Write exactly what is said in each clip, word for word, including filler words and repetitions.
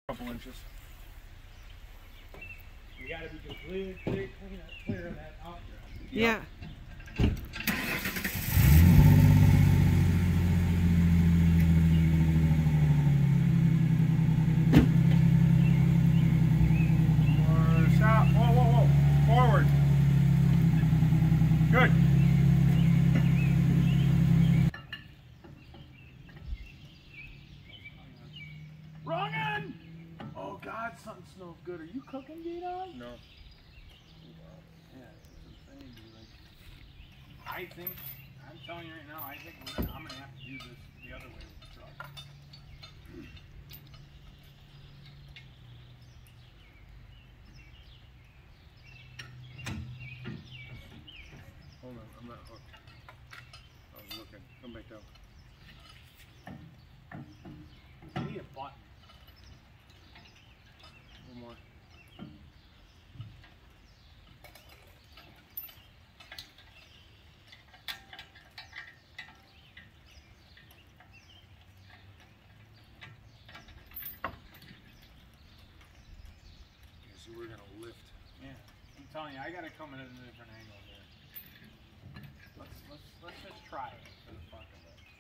Couple inches. You gotta be completely clear, clear, clear of that out there. Yeah. Or stop. Whoa, whoa, whoa. Forward. Good. Wrong end! Oh God, something smells good. Are you cooking, G-Dog? No. Yeah, that's insane, dude. Like, I think, I'm telling you right now, I think we're gonna, I'm gonna have to do this the other way with the truck. Hold on, I'm not hooked. I was looking. Come back down. I need a button. One more. So we're gonna lift. Yeah, I'm telling you, I gotta come in at a different angle here. Let's let's let's just try it for the fuck of it.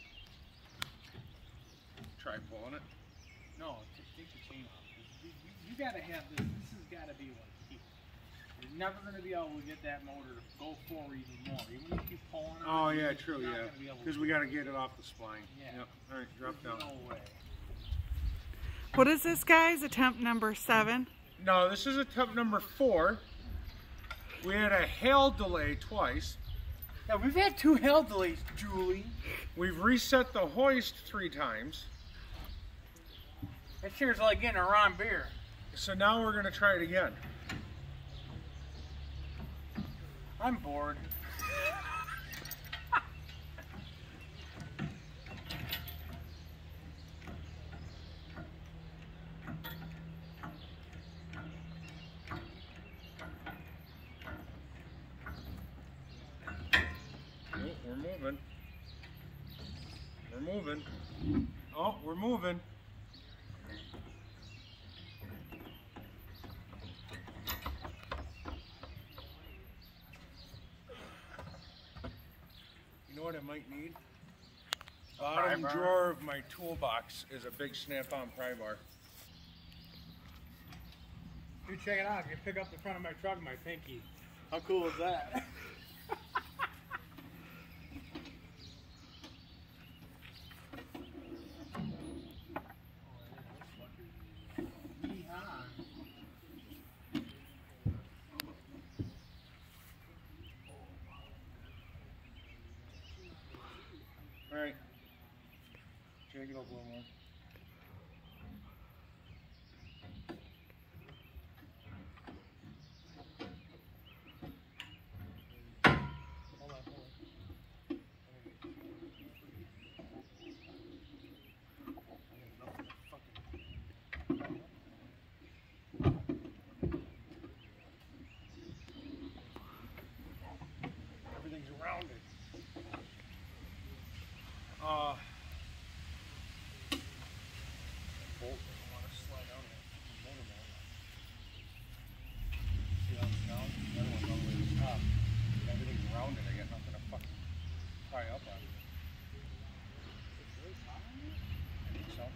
Try pulling it. No, take the chain off. You, you, you gotta have this. This has gotta be like here. You're never gonna be able to get that motor to go forward even more. Even if you keep pulling it. Oh yeah, true. Yeah. Because we gotta get it off the spline. Yeah. Yep. All right, drop down. No way. What is this, guys? Attempt number seven? No, this is attempt number four. We had a hail delay twice. Yeah, we've had two hail delays, Julie. We've reset the hoist three times. That sure is like getting a Ron beer. So now we're gonna try it again. I'm bored. We're moving. We're moving. Oh, we're moving. You know what I might need? Bottom drawer of my toolbox is a big snap-on pry bar. Dude, check it out. I can pick up the front of my truck with my pinky. How cool is that? All right, drag it up a little more. Hold on, hold on. Everything's rounded. Uh, bolt doesn't want to slide out of it. Motor mount. See how it's down? The other one's all the way to the top. Everything's rounded. I got nothing to fucking pry up on. I think so.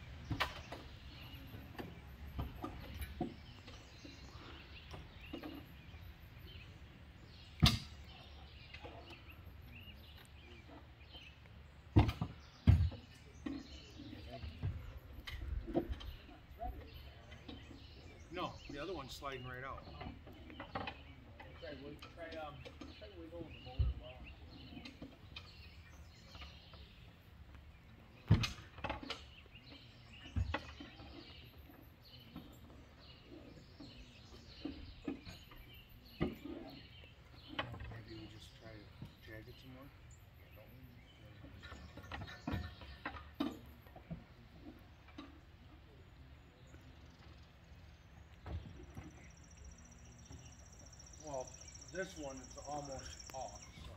No, the other one's sliding right out. Try, try, um, try wiggling the motor well. Maybe we just try to drag it some more. Well, this one is almost off, so.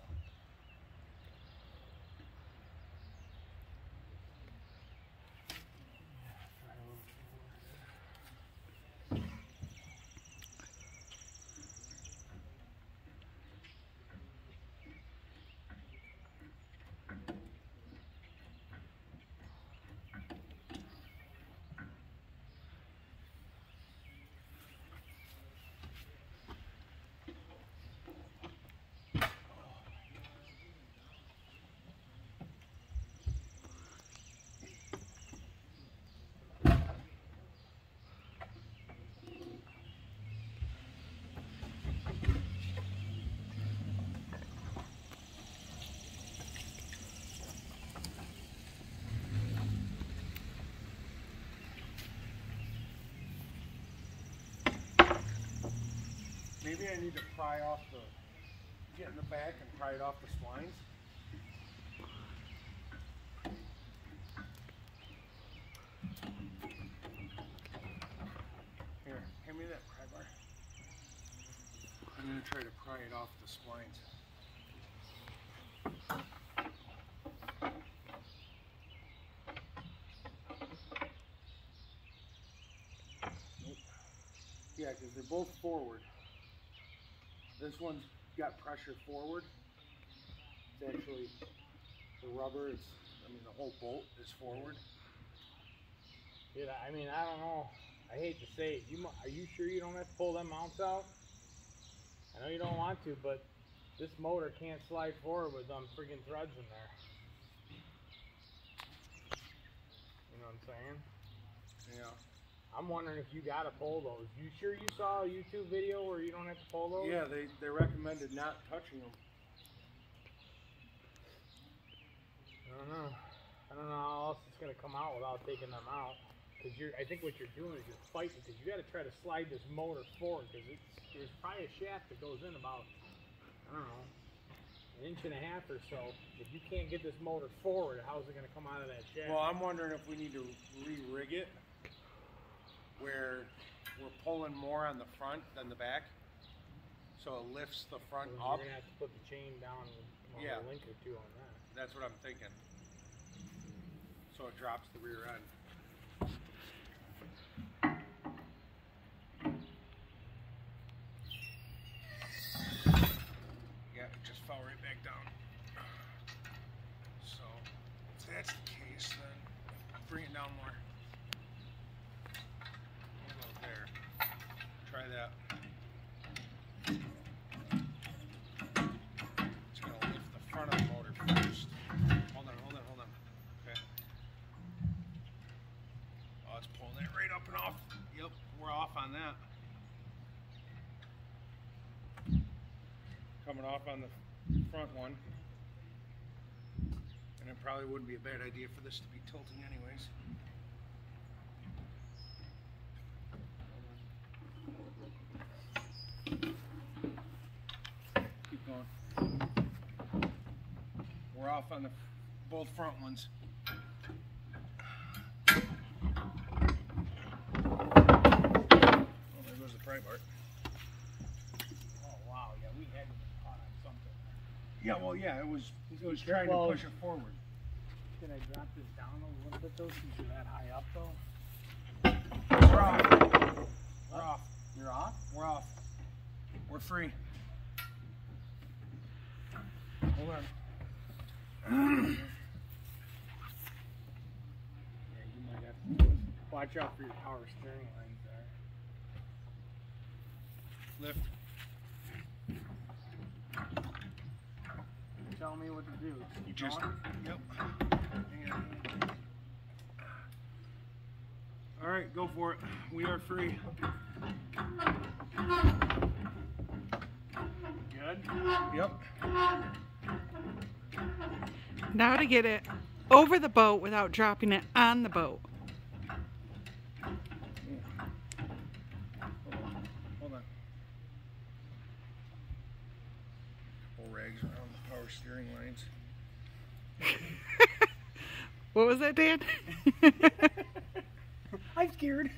Try a little more. Maybe I need to pry off the, get in the back and pry it off the splines. Here, hand me that pry bar. I'm going to try to pry it off the splines. Nope. Yeah, because they're both forward. This one's got pressure forward. It's actually the rubber, it's, I mean the whole bolt is forward. Dude, I mean, I don't know. I hate to say it. You, are you sure you don't have to pull them mounts out? I know you don't want to, but this motor can't slide forward with them friggin' threads in there. You know what I'm saying? Yeah. I'm wondering if you gotta pull those. You sure you saw a YouTube video where you don't have to pull those? Yeah, they, they recommended not touching them. I don't know. I don't know how else it's gonna come out without taking them out. Because you're, I think what you're doing is you're fighting, because you got to try to slide this motor forward, because it's there's probably a shaft that goes in about, I don't know, an inch and a half or so. If you can't get this motor forward, how's it going to come out of that shaft? Well, I'm wondering if we need to re-rig it, where we're pulling more on the front than the back, so it lifts the front well, up. You're going to have to put the chain down and Yeah. a link or two on that. That's what I'm thinking. So it drops the rear end. Yeah, it just fell right back down. So if that's the case, then bring it down more. We'll go there. Try that. It's gonna lift the front of the motor first. Hold on, hold on, hold on. Okay. Oh, it's pulling it right up and off. Yep, we're off on that. Coming off on the front one. And it probably wouldn't be a bad idea for this to be tilting anyways. Keep going. We're off on the both front ones. Oh, there goes the pry bar. Oh, wow. Yeah, we had caught on something. Yeah, well, yeah, it was, it was trying Well, to push it forward. Can I drop this down a little bit, though, since you're that high up, though? We're off. We're off. You're off? We're off. We're free. Hold on. Yeah, you might have to watch out for your power steering lines there. Lift. Tell me what to do. Keep Just, going? yep. Hang on. All right, go for it. We are free. Good? Yep. Now to get it over the boat without dropping it on the boat. Hold on. Hold on. Couple rags around the power steering lines. What was that, Dan? I'm scared.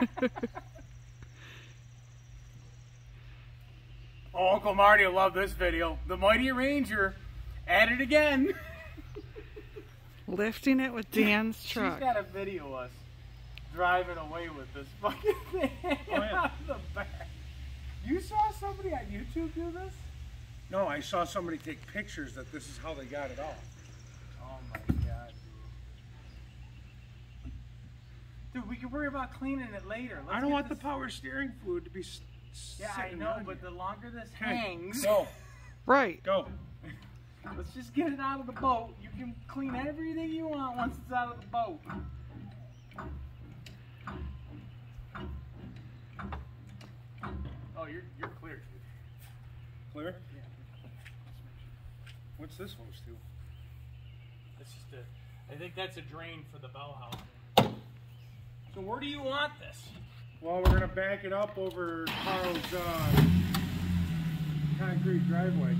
Oh, Uncle Marty will love this video. The Mighty Ranger at it again. Lifting it with Dan's truck. She's got to video us driving away with this fucking thing Oh, yeah. out of the back. You saw somebody on YouTube do this? No, I saw somebody take pictures that this is how they got it off. Oh my god, dude. Dude, we can worry about cleaning it later. Let's I don't get want this... the power steering fluid to be s Yeah, I sitting know, on but you. the longer this Okay, hangs... Go. Right. Go. Let's just get it out of the boat. You can clean everything you want once it's out of the boat. Oh, you're you're clear, dude. Clear? Yeah. What's this hose to? That's just a. I think that's a drain for the bell house. So where do you want this? Well, we're gonna back it up over Carl's uh, concrete driveway.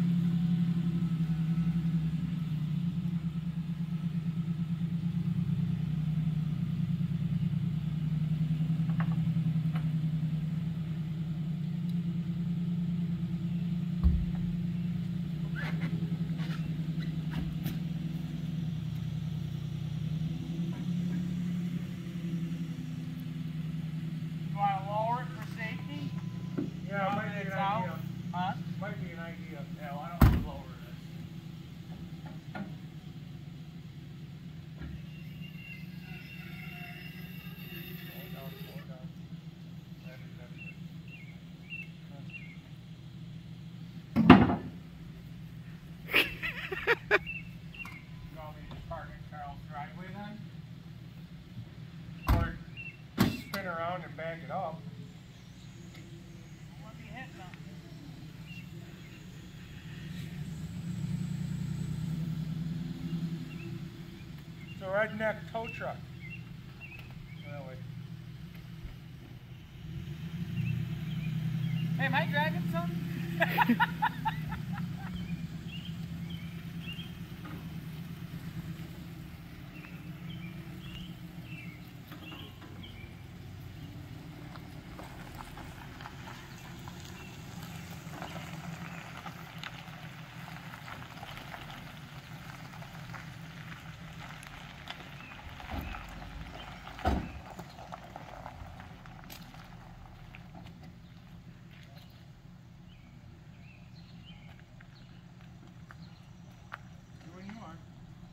You want to lower it for safety? Yeah, Now might that be it's an out? idea. Huh? Might be an idea. Yeah, why don't we lower this? Slow it down, slow it down. That's it, that's it. You want me to just park in Carl's driveway then? Or spin around and back it up. Let me hit something. It's a redneck tow truck. That way. Hey, am I dragging something? When you are.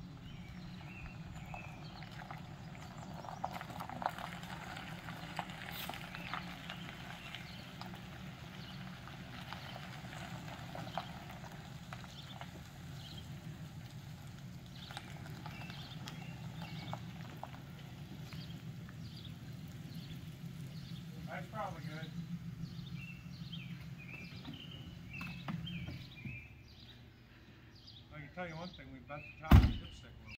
That's probably good. I can tell you one thing, we bent the top of the dipstick.